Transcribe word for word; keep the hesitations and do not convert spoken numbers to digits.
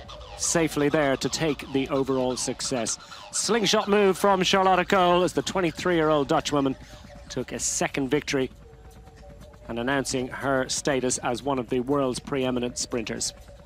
safely there to take the overall success. Slingshot move from Charlotte Kool as the twenty-three-year-old Dutchwoman took a second victory and announcing her status as one of the world's preeminent sprinters.